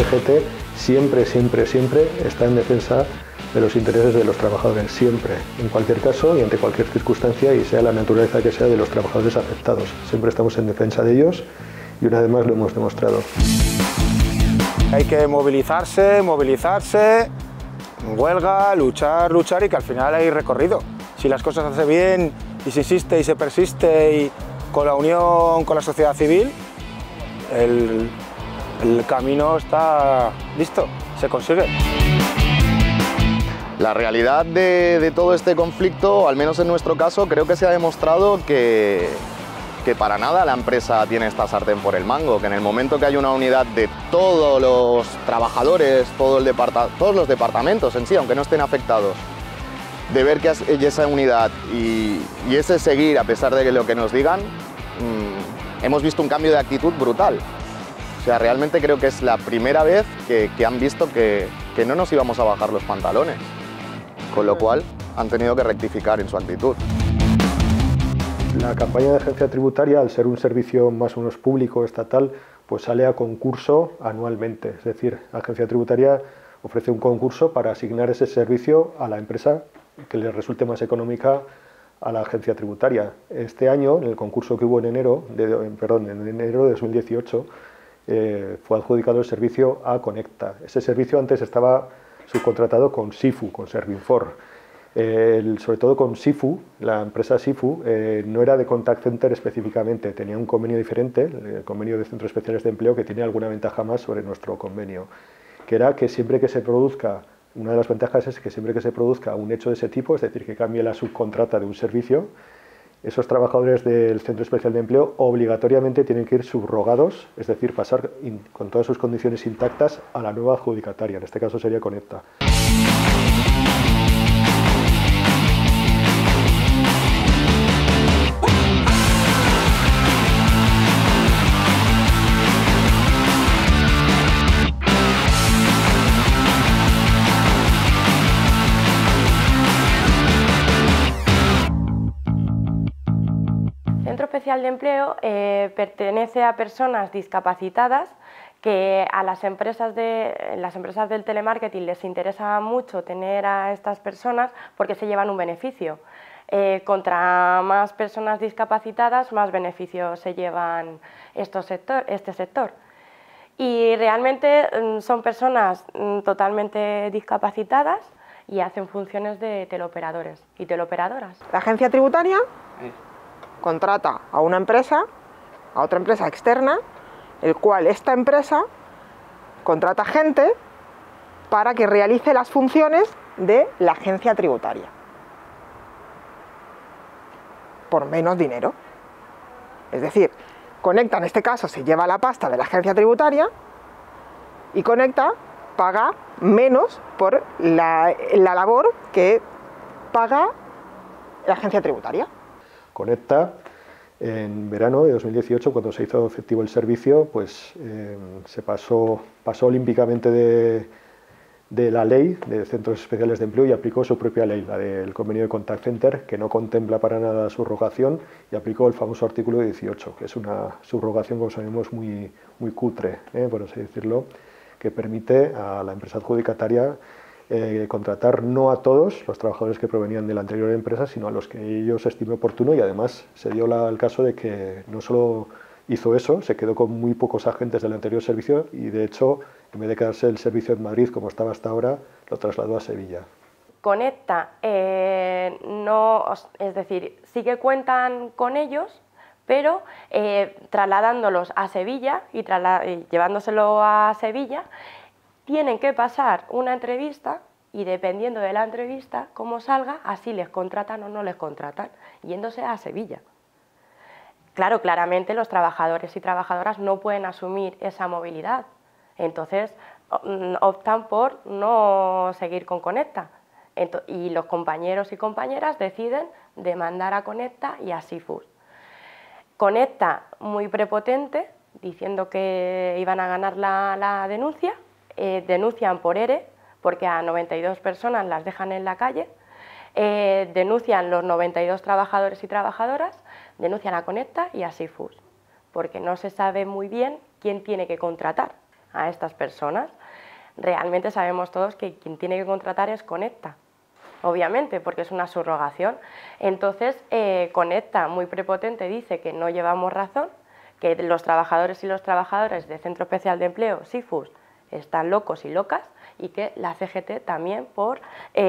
CGT siempre está en defensa de los intereses de los trabajadores, siempre, en cualquier caso y ante cualquier circunstancia, y sea la naturaleza que sea de los trabajadores afectados. Siempre estamos en defensa de ellos y una vez más lo hemos demostrado. Hay que movilizarse, huelga, luchar y que al final hay recorrido. Si las cosas se hacen bien y se insiste y se persiste y con la unión con la sociedad civil, el camino está listo, se consigue. La realidad de todo este conflicto, al menos en nuestro caso, creo que se ha demostrado que para nada la empresa tiene esta sartén por el mango, que en el momento que hay una unidad de todos los trabajadores, todos los departamentos en sí, aunque no estén afectados, de ver que hay esa unidad y ese seguir a pesar de lo que nos digan, hemos visto un cambio de actitud brutal. O sea, realmente creo que es la primera vez que han visto que no nos íbamos a bajar los pantalones, con lo cual han tenido que rectificar en su actitud. La campaña de agencia tributaria, al ser un servicio más o menos público, estatal, pues sale a concurso anualmente. Es decir, la agencia tributaria ofrece un concurso para asignar ese servicio a la empresa que le resulte más económica a la agencia tributaria. Este año, en el concurso que hubo en enero de 2018, fue adjudicado el servicio a Conecta. Ese servicio antes estaba subcontratado con SIFU, con Servinfor. Sobre todo con SIFU, la empresa SIFU no era de contact center específicamente, tenía un convenio diferente, el convenio de Centros Especiales de Empleo, que tiene alguna ventaja más sobre nuestro convenio, que era que siempre que se produzca, una de las ventajas es que siempre que se produzca un hecho de ese tipo, es decir, que cambie la subcontrata de un servicio, esos trabajadores del Centro Especial de Empleo obligatoriamente tienen que ir subrogados, es decir, pasar con todas sus condiciones intactas a la nueva adjudicataria, en este caso sería Conecta. Centro Especial de Empleo pertenece a personas discapacitadas que a las empresas del telemarketing les interesa mucho tener a estas personas porque se llevan un beneficio. Contra más personas discapacitadas, más beneficios se llevan este sector. Y realmente son personas totalmente discapacitadas y hacen funciones de teleoperadores y teleoperadoras. La agencia tributaria contrata a una empresa, a otra empresa externa, el cual esta empresa contrata gente para que realice las funciones de la agencia tributaria por menos dinero. Es decir, Conecta en este caso se lleva la pasta de la agencia tributaria y Conecta paga menos por la labor que paga la agencia tributaria. Conecta, en verano de 2018, cuando se hizo efectivo el servicio, pues se pasó olímpicamente de la ley de Centros Especiales de Empleo y aplicó su propia ley, la del convenio de Contact Center, que no contempla para nada la subrogación, y aplicó el famoso artículo 18, que es una subrogación, como sabemos, muy cutre, por así decirlo, que permite a la empresa adjudicataria contratar no a todos los trabajadores que provenían de la anterior empresa, sino a los que ellos estime oportuno, y además se dio el caso de que no solo hizo eso, se quedó con muy pocos agentes del anterior servicio y de hecho, en vez de quedarse el servicio en Madrid como estaba hasta ahora, lo trasladó a Sevilla. Conecta, es decir, sí que cuentan con ellos, pero trasladándolos a Sevilla y llevándoselo a Sevilla, tienen que pasar una entrevista y dependiendo de la entrevista, cómo salga, así les contratan o no les contratan, yéndose a Sevilla. Claro, claramente los trabajadores y trabajadoras no pueden asumir esa movilidad, entonces optan por no seguir con Conecta. Y los compañeros y compañeras deciden demandar a Conecta y a SIFU. Conecta, muy prepotente, diciendo que iban a ganar la denuncia, denuncian por ERE, porque a 92 personas las dejan en la calle, denuncian los 92 trabajadores y trabajadoras, denuncian a Conecta y a SIFU, porque no se sabe muy bien quién tiene que contratar a estas personas. realmente sabemos todos que quien tiene que contratar es Conecta, obviamente, porque es una subrogación. Entonces, Conecta, muy prepotente, dice que no llevamos razón, que los trabajadores y las trabajadoras de Centro Especial de Empleo, CIFUS, están locos y locas, y que la CGT también por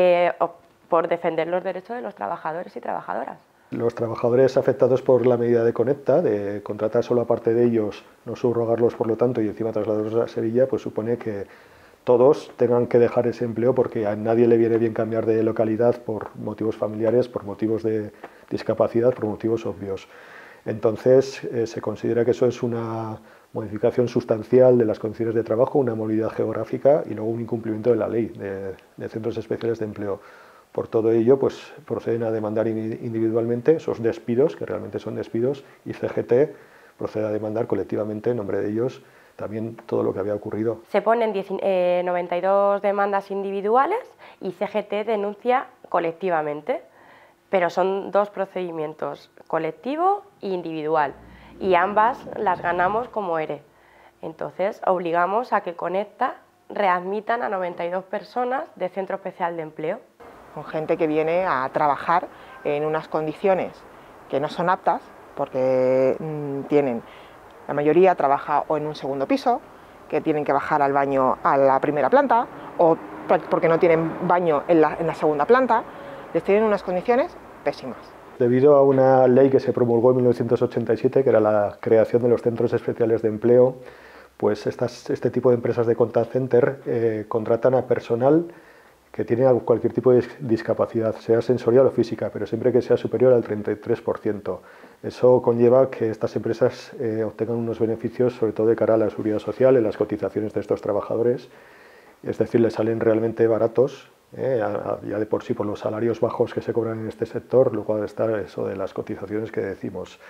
defender los derechos de los trabajadores y trabajadoras. Los trabajadores afectados por la medida de Conecta, de contratar solo a parte de ellos, no subrogarlos por lo tanto y encima trasladarlos a Sevilla, pues supone que todos tengan que dejar ese empleo porque a nadie le viene bien cambiar de localidad por motivos familiares, por motivos de discapacidad, por motivos obvios. Entonces se considera que eso es una modificación sustancial de las condiciones de trabajo, una movilidad geográfica y luego un incumplimiento de la ley de centros especiales de empleo. Por todo ello, pues proceden a demandar individualmente esos despidos, que realmente son despidos, y CGT procede a demandar colectivamente en nombre de ellos también todo lo que había ocurrido. Se ponen 92 demandas individuales y CGT denuncia colectivamente, pero son dos procedimientos, colectivo e individual, y ambas las ganamos como ERE. Entonces obligamos a que Conecta readmitan a 92 personas de Centro Especial de Empleo. Con gente que viene a trabajar en unas condiciones que no son aptas, porque la mayoría trabaja o en un segundo piso, que tienen que bajar al baño a la primera planta, o porque no tienen baño en la segunda planta, les tienen unas condiciones pésimas. Debido a una ley que se promulgó en 1987, que era la creación de los centros especiales de empleo, pues este tipo de empresas de contact center contratan a personal que tiene cualquier tipo de discapacidad, sea sensorial o física, pero siempre que sea superior al 33%. Eso conlleva que estas empresas obtengan unos beneficios, sobre todo de cara a la seguridad social, en las cotizaciones de estos trabajadores, es decir, les salen realmente baratos, ya de por sí por los salarios bajos que se cobran en este sector, luego está eso de las cotizaciones que decimos.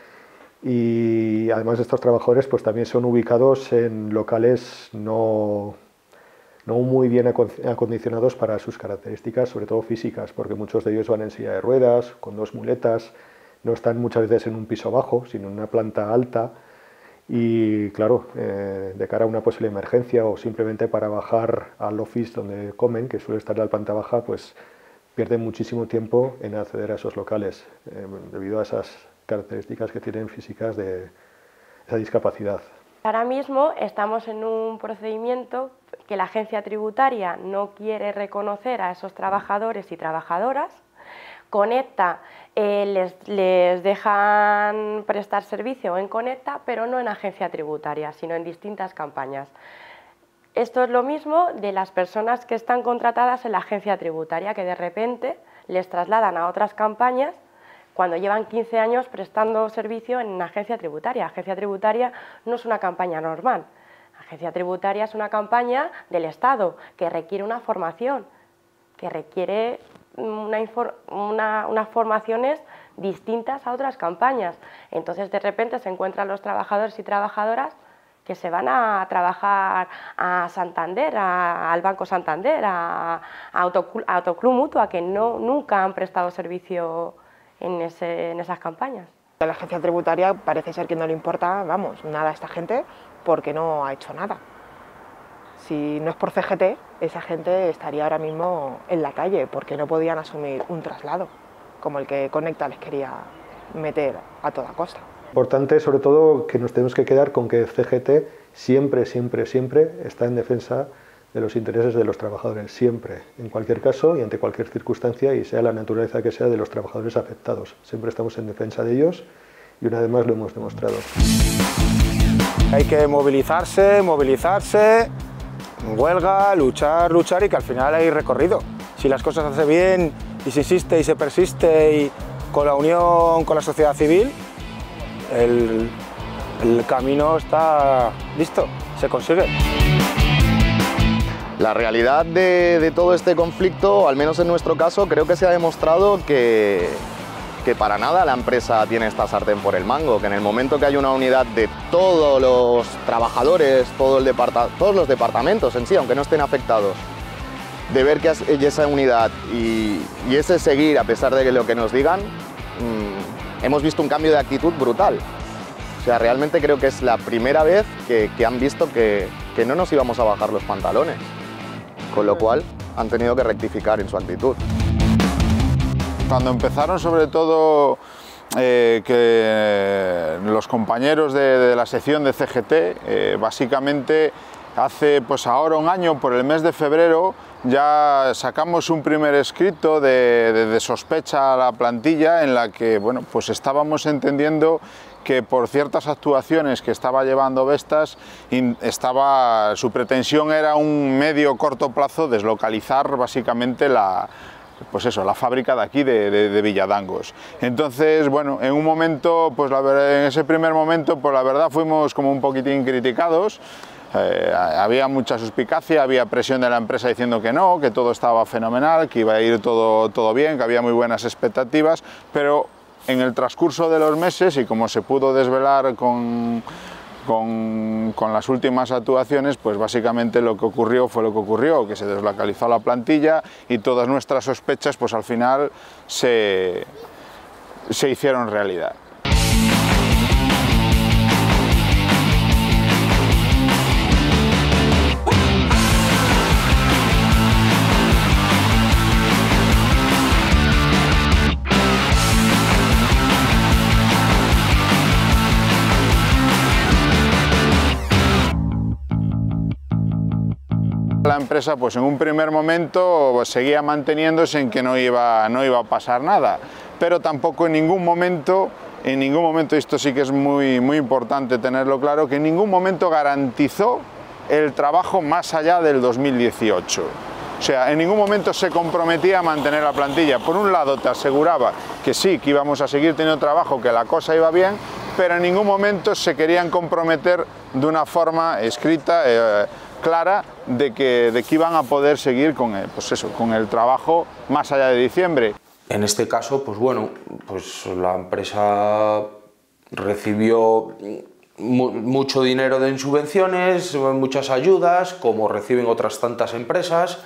Y además estos trabajadores pues también son ubicados en locales no muy bien acondicionados para sus características, sobre todo físicas, porque muchos de ellos van en silla de ruedas, con dos muletas, no están muchas veces en un piso bajo, sino en una planta alta, y claro, de cara a una posible emergencia o simplemente para bajar al office donde comen, que suele estar en la planta baja, pues pierden muchísimo tiempo en acceder a esos locales, debido a esas características que tienen físicas de esa discapacidad. Ahora mismo estamos en un procedimiento que la agencia tributaria no quiere reconocer a esos trabajadores y trabajadoras. Conecta les dejan prestar servicio en Conecta, pero no en agencia tributaria, sino en distintas campañas. Esto es lo mismo de las personas que están contratadas en la agencia tributaria, que de repente les trasladan a otras campañas cuando llevan 15 años prestando servicio en una agencia tributaria. Agencia tributaria no es una campaña normal. Agencia tributaria es una campaña del Estado que requiere una formación, que requiere unas formaciones distintas a otras campañas. Entonces, de repente se encuentran los trabajadores y trabajadoras que se van a trabajar a Santander, al Banco Santander, a Autoclub Mutua, que nunca han prestado servicio en esas campañas. A la agencia tributaria parece ser que no le importa, vamos, nada a esta gente porque no ha hecho nada. Si no es por CGT, esa gente estaría ahora mismo en la calle porque no podían asumir un traslado como el que Conecta les quería meter a toda costa. Importante sobre todo que nos tenemos que quedar con que CGT siempre, siempre, siempre está en defensa de los intereses de los trabajadores, siempre, en cualquier caso y ante cualquier circunstancia y sea la naturaleza que sea de los trabajadores afectados. Siempre estamos en defensa de ellos y una vez más lo hemos demostrado. Hay que movilizarse, huelga, luchar y que al final hay recorrido. Si las cosas se hacen bien y se insiste y se persiste y con la unión con la sociedad civil, el camino está listo, se consigue. La realidad de todo este conflicto, al menos en nuestro caso, creo que se ha demostrado que para nada la empresa tiene esta sartén por el mango, que en el momento que hay una unidad de todos los trabajadores, todos los departamentos en sí, aunque no estén afectados, de ver que esa unidad y ese seguir a pesar de lo que nos digan, hemos visto un cambio de actitud brutal. O sea, realmente creo que es la primera vez que han visto que que no nos íbamos a bajar los pantalones, con lo cual han tenido que rectificar en su actitud. Cuando empezaron, sobre todo, que los compañeros de la sección de CGT, básicamente hace pues ahora un año, por el mes de febrero, ya sacamos un primer escrito de sospecha a la plantilla en la que, bueno, pues estábamos entendiendo que por ciertas actuaciones que estaba llevando Vestas, su pretensión era un medio corto plazo deslocalizar básicamente la fábrica de aquí de Villadangos. Entonces, bueno, en un momento, pues en ese primer momento, pues la verdad fuimos como un poquitín criticados. Había mucha suspicacia, había presión de la empresa diciendo que no, que todo estaba fenomenal, que iba a ir todo bien, que había muy buenas expectativas, pero en el transcurso de los meses, y como se pudo desvelar con las últimas actuaciones, pues básicamente lo que ocurrió fue lo que ocurrió, que se deslocalizó la plantilla y todas nuestras sospechas pues al final se hicieron realidad. La empresa, pues en un primer momento pues, seguía manteniéndose en que no iba a pasar nada, pero tampoco en ningún momento, esto sí que es muy importante tenerlo claro, que en ningún momento garantizó el trabajo más allá del 2018. O sea, en ningún momento se comprometía a mantener la plantilla. Por un lado te aseguraba que sí, que íbamos a seguir teniendo trabajo, que la cosa iba bien, pero en ningún momento se querían comprometer de una forma escrita, clara, de que iban a poder seguir con el trabajo más allá de diciembre. En este caso, pues bueno, pues la empresa recibió mucho dinero en subvenciones, muchas ayudas, como reciben otras tantas empresas,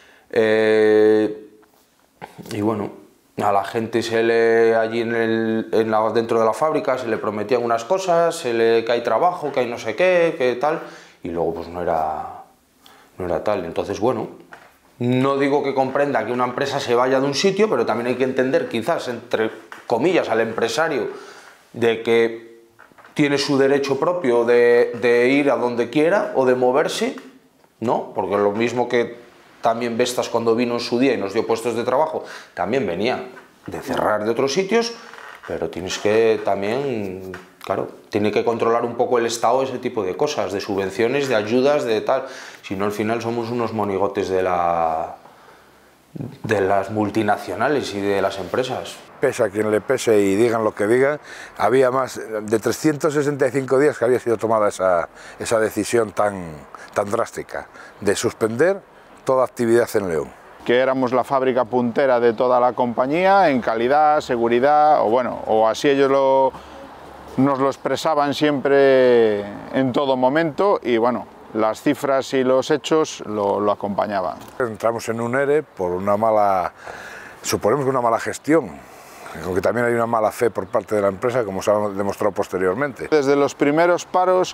y bueno, a la gente allí dentro de la fábrica se le prometían unas cosas, que hay trabajo, que hay no sé qué, que tal, y luego pues no era tal. Entonces, bueno, no digo que comprenda que una empresa se vaya de un sitio, pero también hay que entender, quizás, entre comillas, al empresario, de que tiene su derecho propio de ir a donde quiera o de moverse, ¿no? Porque lo mismo que también Vestas cuando vino en su día y nos dio puestos de trabajo, también venía de cerrar de otros sitios, pero tienes que también, claro, tiene que controlar un poco el Estado ese tipo de cosas, de subvenciones, de ayudas, de tal. Si no, al final somos unos monigotes de las multinacionales y de las empresas. Pese a quien le pese y digan lo que digan, había más de 365 días que había sido tomada esa decisión tan drástica de suspender toda actividad en León. Que éramos la fábrica puntera de toda la compañía en calidad, seguridad, o así ellos nos lo expresaban siempre en todo momento, y bueno, las cifras y los hechos lo acompañaban. Entramos en un ERE por suponemos que una mala gestión, aunque también hay una mala fe por parte de la empresa, como se ha demostrado posteriormente. Desde los primeros paros,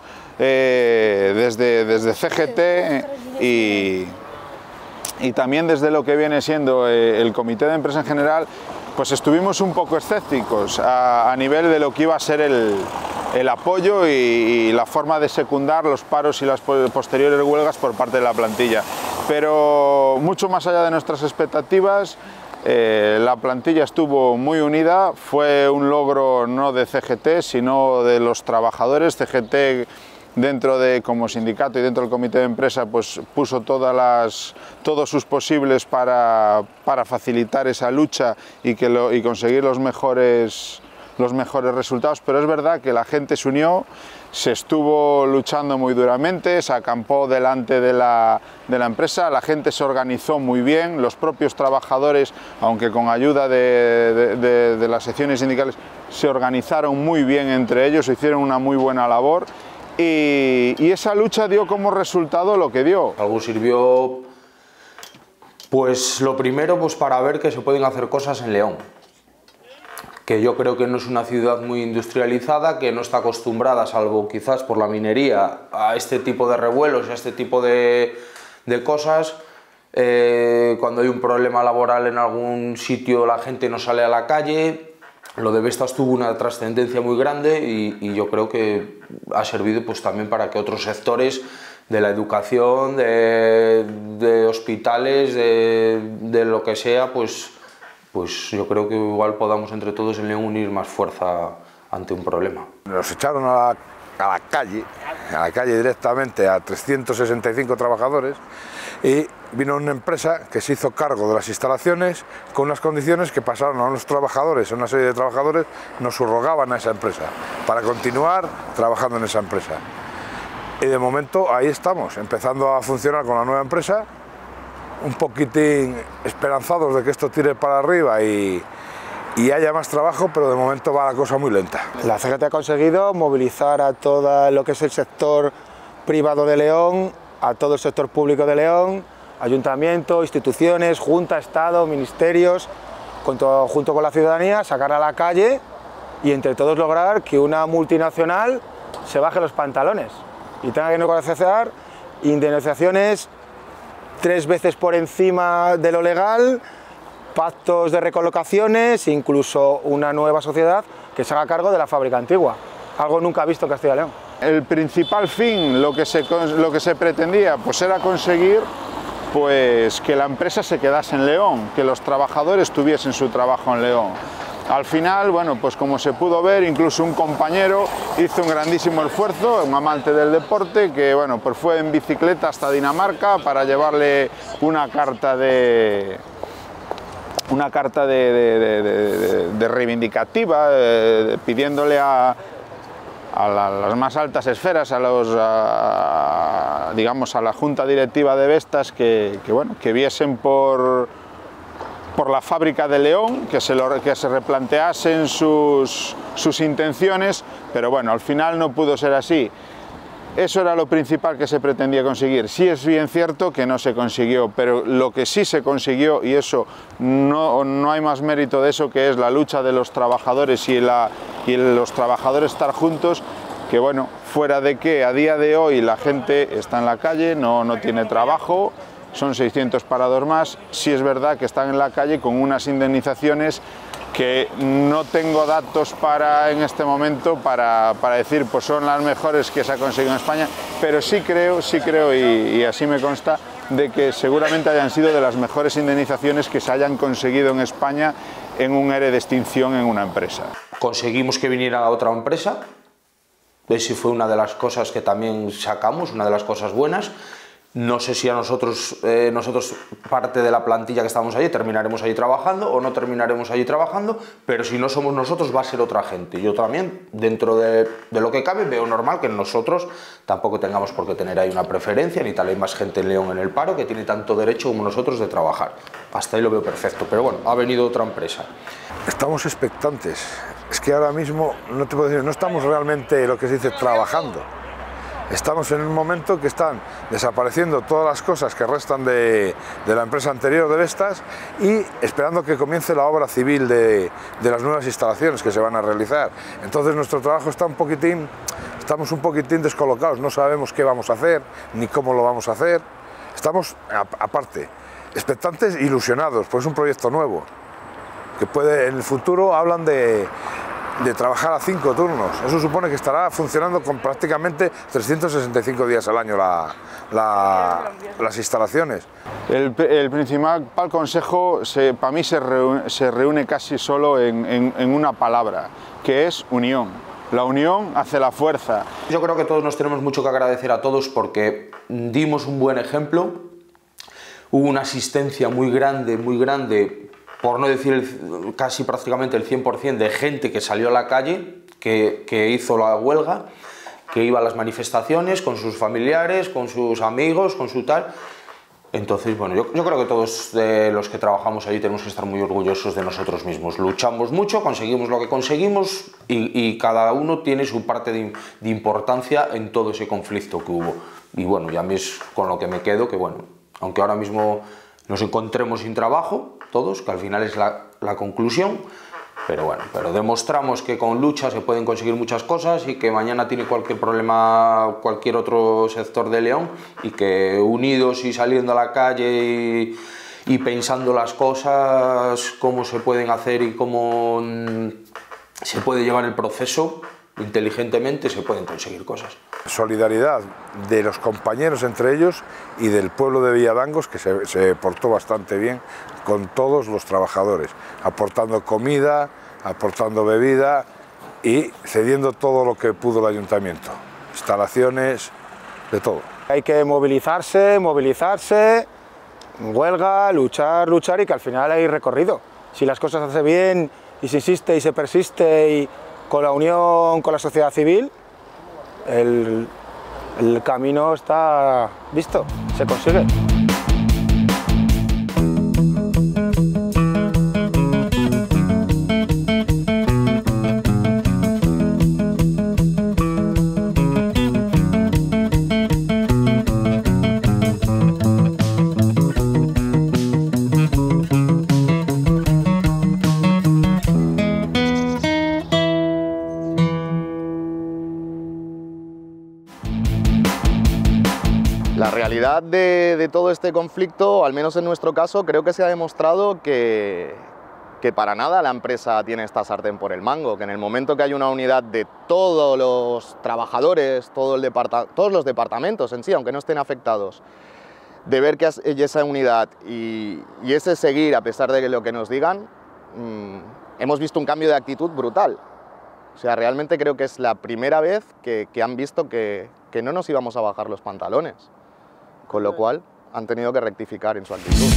desde CGT y también desde lo que viene siendo el comité de empresa en general, pues estuvimos un poco escépticos a nivel de lo que iba a ser el apoyo y la forma de secundar los paros y las posteriores huelgas por parte de la plantilla. Pero mucho más allá de nuestras expectativas, la plantilla estuvo muy unida, fue un logro no de CGT, sino de los trabajadores. CGT, como sindicato y dentro del comité de empresa, pues puso todos sus posibles para facilitar esa lucha y conseguir los mejores resultados, pero es verdad que la gente se unió, se estuvo luchando muy duramente, se acampó delante de la empresa, la gente se organizó muy bien, los propios trabajadores, aunque con ayuda de las secciones sindicales, se organizaron muy bien entre ellos, hicieron una muy buena labor. Y esa lucha dio como resultado lo que dio. Algo sirvió, pues lo primero, pues para ver que se pueden hacer cosas en León. que yo creo que no es una ciudad muy industrializada, que no está acostumbrada, salvo quizás por la minería, a este tipo de revuelos, a este tipo de cosas. Cuando hay un problema laboral en algún sitio la gente no sale a la calle. Lo de Vestas tuvo una trascendencia muy grande y yo creo que ha servido pues también para que otros sectores de la educación, de hospitales, de lo que sea, pues yo creo que igual podamos entre todos en León unir más fuerza ante un problema. Nos echaron a la calle directamente a 365 trabajadores y vino una empresa que se hizo cargo de las instalaciones con unas condiciones que pasaron a unos trabajadores, a una serie de trabajadores, nos subrogaban a esa empresa para continuar trabajando en esa empresa. Y de momento ahí estamos, empezando a funcionar con la nueva empresa, un poquitín esperanzados de que esto tire para arriba y haya más trabajo, pero de momento va la cosa muy lenta. La CGT ha conseguido movilizar a todo lo que es el sector privado de León, a todo el sector público de León, ayuntamiento, instituciones, junta, Estado, ministerios, junto con la ciudadanía, sacar a la calle y entre todos lograr que una multinacional se baje los pantalones y tenga que negociar indemnizaciones 3 veces por encima de lo legal, pactos de recolocaciones, incluso una nueva sociedad que se haga cargo de la fábrica antigua, algo nunca visto en Castilla y León. El principal fin, lo que se pretendía, pues era conseguir pues, que la empresa se quedase en León, que los trabajadores tuviesen su trabajo en León. Al final, bueno, pues como se pudo ver, incluso un compañero hizo un grandísimo esfuerzo, un amante del deporte, que bueno, pues fue en bicicleta hasta Dinamarca para llevarle una carta de reivindicativa, pidiéndole a las más altas esferas, digamos a la junta directiva de Vestas, que viesen por la fábrica de León, que se replanteasen sus intenciones, pero bueno, al final no pudo ser así. Eso era lo principal que se pretendía conseguir. Sí es bien cierto que no se consiguió, pero lo que sí se consiguió, y eso no hay más mérito de eso, que es la lucha de los trabajadores y los trabajadores estar juntos, que bueno, fuera de que a día de hoy la gente está en la calle, no tiene trabajo, son 600 parados más, sí es verdad que están en la calle con unas indemnizaciones que no tengo datos en este momento para decir pues son las mejores que se ha conseguido en España, pero sí creo y así me consta de que seguramente hayan sido de las mejores indemnizaciones que se hayan conseguido en España en un ERE de extinción en una empresa. Conseguimos que viniera otra empresa, esa fue una de las cosas que también sacamos, una de las cosas buenas. No sé si a nosotros parte de la plantilla que estamos allí terminaremos allí trabajando o no terminaremos allí trabajando, pero si no somos nosotros va a ser otra gente. Yo también, dentro de lo que cabe, veo normal que nosotros tampoco tengamos por qué tener ahí una preferencia, ni tal, hay más gente en León en el paro que tiene tanto derecho como nosotros de trabajar. Hasta ahí lo veo perfecto, pero bueno, ha venido otra empresa. Estamos expectantes, es que ahora mismo no te puedo decir, no estamos realmente lo que se dice trabajando. Estamos en un momento que están desapareciendo todas las cosas que restan de la empresa anterior de Vestas y esperando que comience la obra civil de las nuevas instalaciones que se van a realizar. Entonces nuestro trabajo está estamos un poquitín descolocados, no sabemos qué vamos a hacer ni cómo lo vamos a hacer. Estamos, aparte, expectantes e ilusionados, pues es un proyecto nuevo, que puede, en el futuro hablan de trabajar a 5 turnos. Eso supone que estará funcionando con prácticamente 365 días al año las instalaciones. El principal consejo para mí se reúne casi solo en una palabra, que es unión. La unión hace la fuerza. Yo creo que todos nos tenemos mucho que agradecer a todos porque dimos un buen ejemplo, hubo una asistencia muy grande, por no decir casi prácticamente el 100% de gente que salió a la calle, que hizo la huelga, que iba a las manifestaciones con sus familiares, con sus amigos, con su tal. Entonces, bueno, yo creo que todos los que trabajamos allí tenemos que estar muy orgullosos de nosotros mismos. Luchamos mucho, conseguimos lo que conseguimos y cada uno tiene su parte de importancia en todo ese conflicto que hubo. Y bueno, ya a mí es con lo que me quedo, que bueno, aunque ahora mismo nos encontremos sin trabajo, todos, que al final es la conclusión, Pero bueno, pero demostramos que con lucha se pueden conseguir muchas cosas y que mañana tiene cualquier problema cualquier otro sector de León y que unidos y saliendo a la calle y pensando las cosas, cómo se pueden hacer y cómo se puede llevar el proceso inteligentemente, se pueden conseguir cosas. Solidaridad de los compañeros entre ellos y del pueblo de Villadangos, que se portó bastante bien con todos los trabajadores, aportando comida, aportando bebida y cediendo todo lo que pudo el ayuntamiento, instalaciones, de todo. Hay que movilizarse, huelga, luchar y que al final hay recorrido. Si las cosas se hacen bien y se insiste y se persiste y con la unión con la sociedad civil, el camino está visto, se consigue. La realidad de todo este conflicto, al menos en nuestro caso, creo que se ha demostrado que para nada la empresa tiene esta sartén por el mango, que en el momento que hay una unidad de todos los trabajadores, todos los departamentos en sí, aunque no estén afectados, de ver que hay esa unidad y ese seguir a pesar de lo que nos digan, hemos visto un cambio de actitud brutal. O sea, realmente creo que es la primera vez que han visto que no nos íbamos a bajar los pantalones. Con lo cual han tenido que rectificar en su actitud.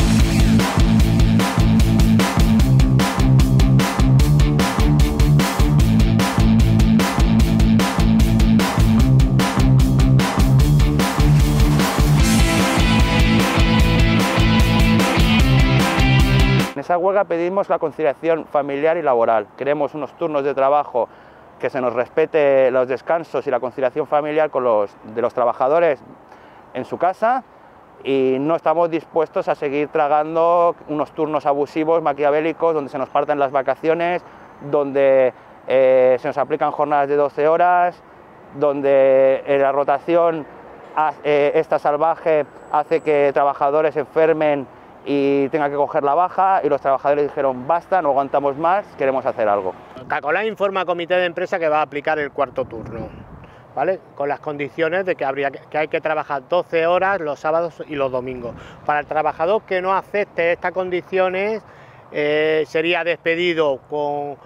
En esa huelga pedimos la conciliación familiar y laboral. Queremos unos turnos de trabajo que se nos respete los descansos y la conciliación familiar de los trabajadores en su casa, y no estamos dispuestos a seguir tragando unos turnos abusivos, maquiavélicos, donde se nos parten las vacaciones, donde se nos aplican jornadas de 12 horas, donde la rotación esta salvaje hace que trabajadores se enfermen y tengan que coger la baja, y los trabajadores dijeron basta, no aguantamos más, queremos hacer algo. Cacolat informa al comité de empresa que va a aplicar el cuarto turno, ¿vale? Con las condiciones de que hay que trabajar 12 horas los sábados y los domingos. Para el trabajador que no acepte estas condiciones sería despedido con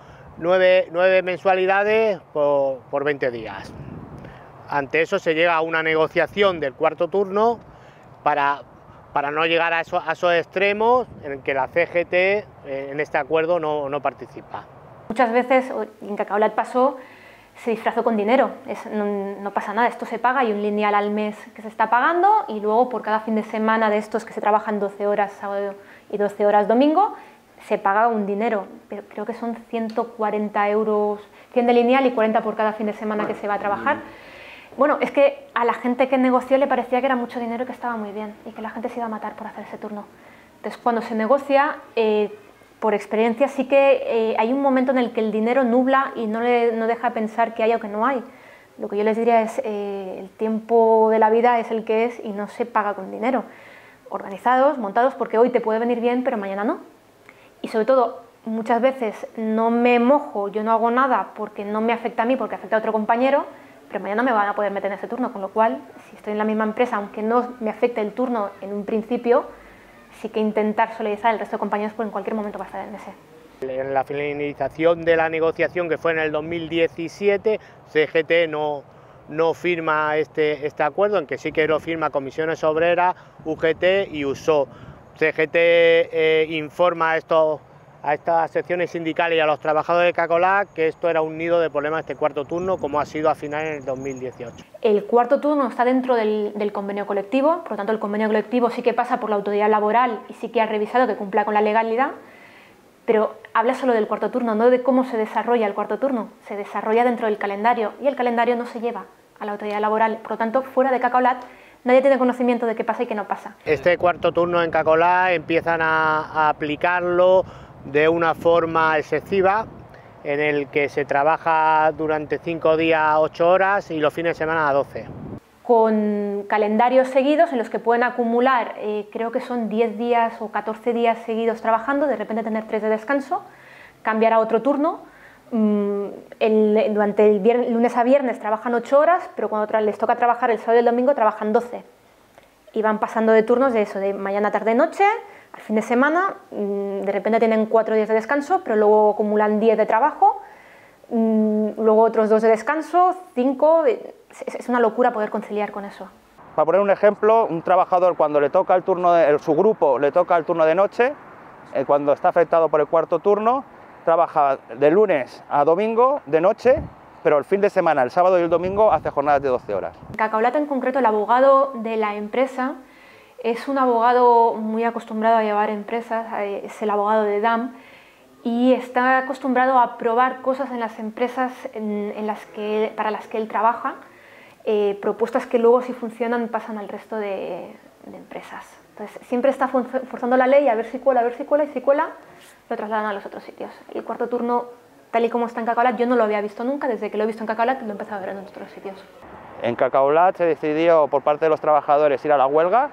9 mensualidades por 20 días. Ante eso se llega a una negociación del cuarto turno para no llegar a esos extremos en que la CGT en este acuerdo no participa. Muchas veces, en Cacolat pasó, se disfrazó con dinero, no pasa nada, esto se paga, hay un lineal al mes que se está pagando y luego por cada fin de semana de estos que se trabajan 12 horas sábado y 12 horas domingo, se paga un dinero, pero creo que son 140 euros, 100 de lineal y 40 por cada fin de semana que se va a trabajar. Bueno, es que a la gente que negoció le parecía que era mucho dinero y que estaba muy bien y que la gente se iba a matar por hacer ese turno. Entonces, cuando se negocia, por experiencia sí que hay un momento en el que el dinero nubla y no deja pensar que hay o que no hay. Lo que yo les diría es el tiempo de la vida es el que es y no se paga con dinero. Organizados, montados, porque hoy te puede venir bien, pero mañana no. Y sobre todo, muchas veces no me mojo, yo no hago nada porque no me afecta a mí, porque afecta a otro compañero, pero mañana me van a poder meter en ese turno, con lo cual, si estoy en la misma empresa, aunque no me afecte el turno en un principio, sí que intentar solidarizar el resto de compañeros, porque en cualquier momento va a estar en ese. En la finalización de la negociación, que fue en el 2017, CGT no firma este acuerdo, en que sí que lo firma Comisiones Obreras, UGT y USO. CGT informa a estas secciones sindicales y a los trabajadores de Cacolat que esto era un nido de problemas este cuarto turno, como ha sido al final en el 2018. El cuarto turno está dentro del convenio colectivo, por lo tanto el convenio colectivo sí que pasa por la autoridad laboral y sí que ha revisado que cumpla con la legalidad, pero habla solo del cuarto turno, no de cómo se desarrolla el cuarto turno, se desarrolla dentro del calendario y el calendario no se lleva a la autoridad laboral, por lo tanto fuera de Cacolat nadie tiene conocimiento de qué pasa y qué no pasa. Este cuarto turno en Cacolat empiezan a aplicarlo de una forma excesiva, en el que se trabaja durante 5 días 8 horas y los fines de semana a 12. Con calendarios seguidos en los que pueden acumular, creo que son 10 días o 14 días seguidos trabajando, de repente tener 3 de descanso, cambiar a otro turno. Durante el lunes a viernes trabajan 8 horas, pero cuando les toca trabajar el sábado y el domingo trabajan 12. Y van pasando de turnos de eso, de mañana, tarde, noche, al fin de semana, de repente tienen 4 días de descanso, pero luego acumulan 10 de trabajo, luego otros 2 de descanso, 5, es una locura poder conciliar con eso. Para poner un ejemplo, un trabajador cuando le toca el turno, su grupo le toca el turno de noche, cuando está afectado por el cuarto turno, trabaja de lunes a domingo de noche, pero el fin de semana, el sábado y el domingo, hace jornadas de 12 horas. En Cacaolat en concreto, el abogado de la empresa es un abogado muy acostumbrado a llevar empresas, es el abogado de DAM, y está acostumbrado a probar cosas en las empresas para las que él trabaja, propuestas que luego, si funcionan, pasan al resto de empresas. Entonces siempre está forzando la ley a ver si cuela, y si cuela lo trasladan a los otros sitios. El cuarto turno, tal y como está en Cacaolat, yo no lo había visto nunca, desde que lo he visto en Cacaolat lo he empezado a ver en otros sitios. En Cacaolat se decidió por parte de los trabajadores ir a la huelga.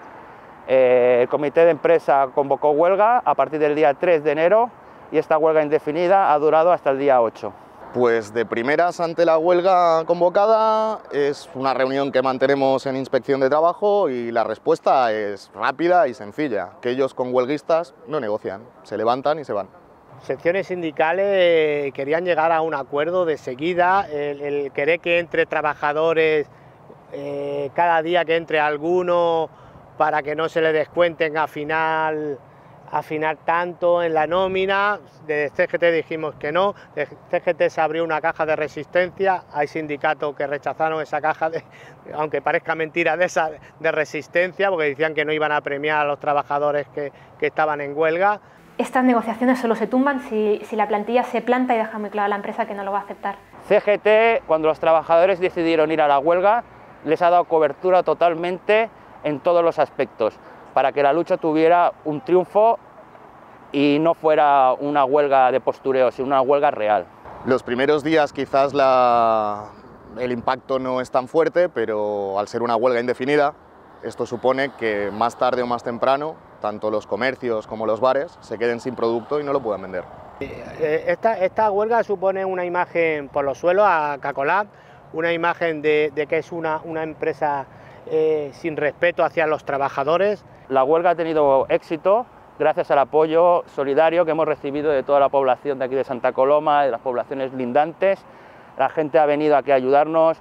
El comité de empresa convocó huelga a partir del día 3 de enero y esta huelga indefinida ha durado hasta el día 8. Pues de primeras ante la huelga convocada es una reunión que mantenemos en Inspección de Trabajo y la respuesta es rápida y sencilla, que ellos con huelguistas no negocian, se levantan y se van. Secciones sindicales querían llegar a un acuerdo de seguida, el querer que entre trabajadores, cada día que entre alguno para que no se le descuenten afinar tanto en la nómina. De CGT dijimos que no, de CGT se abrió una caja de resistencia, hay sindicatos que rechazaron esa caja, aunque parezca mentira, de resistencia, porque decían que no iban a premiar a los trabajadores que estaban en huelga. Estas negociaciones solo se tumban si la plantilla se planta y deja muy claro a la empresa que no lo va a aceptar. CGT, cuando los trabajadores decidieron ir a la huelga, les ha dado cobertura totalmente en todos los aspectos, para que la lucha tuviera un triunfo y no fuera una huelga de postureo, sino una huelga real. Los primeros días quizás el impacto no es tan fuerte, pero al ser una huelga indefinida, esto supone que más tarde o más temprano, tanto los comercios como los bares se queden sin producto y no lo puedan vender. Esta huelga supone una imagen por los suelos a Cacaolat, una imagen de que es una empresa sin respeto hacia los trabajadores. La huelga ha tenido éxito gracias al apoyo solidario que hemos recibido de toda la población de aquí de Santa Coloma, de las poblaciones lindantes. La gente ha venido aquí a ayudarnos,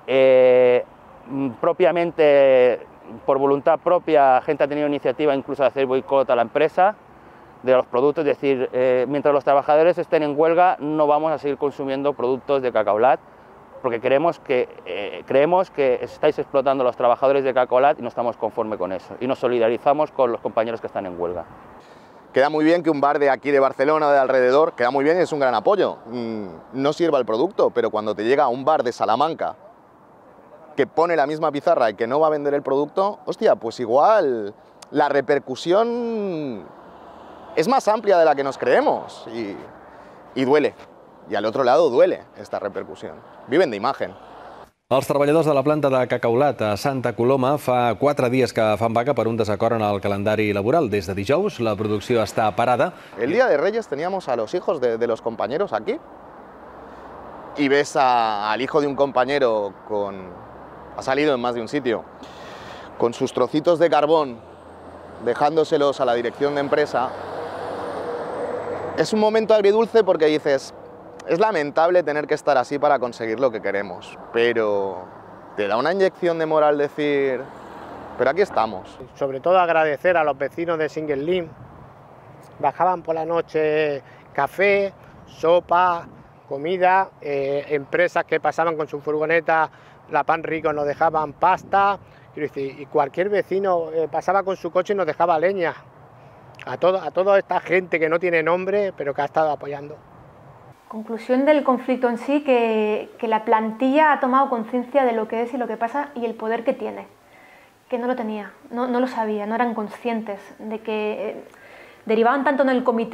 propiamente, por voluntad propia, la gente ha tenido iniciativa incluso de hacer boicot a la empresa de los productos, es decir, mientras los trabajadores estén en huelga no vamos a seguir consumiendo productos de Cacaolat, porque creemos que estáis explotando a los trabajadores de Cacaolat y no estamos conformes con eso, y nos solidarizamos con los compañeros que están en huelga. Queda muy bien que un bar de aquí de Barcelona o de alrededor, queda muy bien y es un gran apoyo, no sirva el producto, pero cuando te llega a un bar de Salamanca que pone la misma pizarra y que no va a vender el producto, hostia, pues igual la repercusión es más amplia de la que nos creemos y duele. I a l'altre lado duele esta repercussió. Viven d'imagen. Els treballadors de la planta de Cacaolat a Santa Coloma fa 4 dies que fan vaga per un desacord en el calendari laboral. Des de dijous la producció està parada. El día de Reyes teníamos a los hijos de los compañeros aquí y ves al hijo de un compañero ha salido en más de un sitio, con sus trocitos de carbón, dejándoselos a la dirección de empresa. Es un momento agridulce porque dices, es lamentable tener que estar así para conseguir lo que queremos, pero te da una inyección de moral decir, pero aquí estamos. Sobre todo agradecer a los vecinos de Single Link. Bajaban por la noche café, sopa, comida, empresas que pasaban con su furgoneta, la Pan Rico nos dejaban pasta, y cualquier vecino pasaba con su coche y nos dejaba leña. A toda esta gente que no tiene nombre, pero que ha estado apoyando. Conclusión del conflicto en sí, que la plantilla ha tomado conciencia de lo que es y lo que pasa y el poder que tiene, que no lo tenía, no lo sabía, no eran conscientes de que derivaban tanto en el comité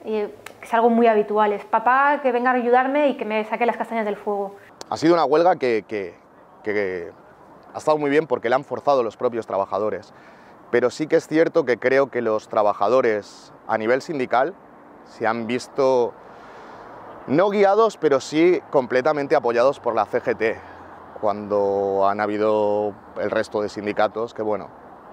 es algo muy habitual, es papá que venga a ayudarme y que me saque las castañas del fuego. Ha sido una huelga que ha estado muy bien porque la han forzado los propios trabajadores, pero sí que es cierto que creo que los trabajadores a nivel sindical se han visto no guiados, pero sí completamente apoyados por la CGT, cuando han habido el resto de sindicatos que, bueno,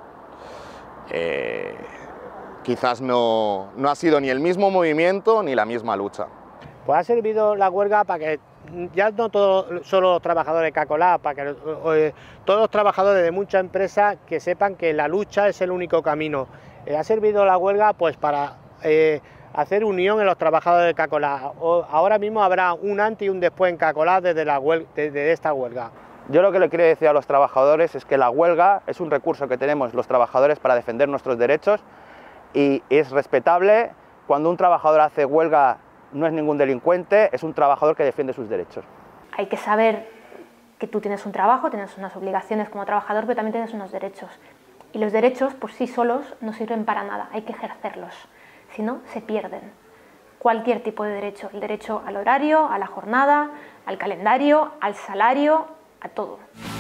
quizás no ha sido ni el mismo movimiento ni la misma lucha. Pues ha servido la huelga para que ya no solo los trabajadores de Cacolab, para que todos los trabajadores de muchas empresas que sepan que la lucha es el único camino. Ha servido la huelga pues para hacer unión en los trabajadores de Cacolab. Ahora mismo habrá un antes y un después en Cacolab desde esta huelga. Yo lo que le quiero decir a los trabajadores es que la huelga es un recurso que tenemos los trabajadores para defender nuestros derechos y es respetable. Cuando un trabajador hace huelga no es ningún delincuente, es un trabajador que defiende sus derechos. Hay que saber que tú tienes un trabajo, tienes unas obligaciones como trabajador, pero también tienes unos derechos. Y los derechos por sí solos no sirven para nada, hay que ejercerlos, si no se pierden. Cualquier tipo de derecho, el derecho al horario, a la jornada, al calendario, al salario, a todo.